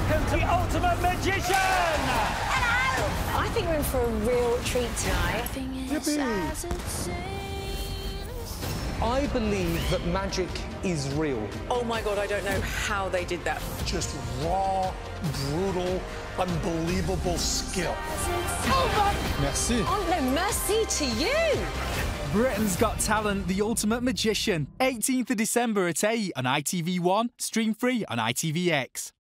welcome to the Ultimate Magician! Hello! I think we're in for a real treat tonight. I believe that magic is real. Oh my God, I don't know how they did that. Just raw, brutal, unbelievable skill. Oh my... Merci. Oh no, mercy to you! Britain's Got Talent, The Ultimate Magician. 18th of December at 8 on ITV1, stream free on ITVX.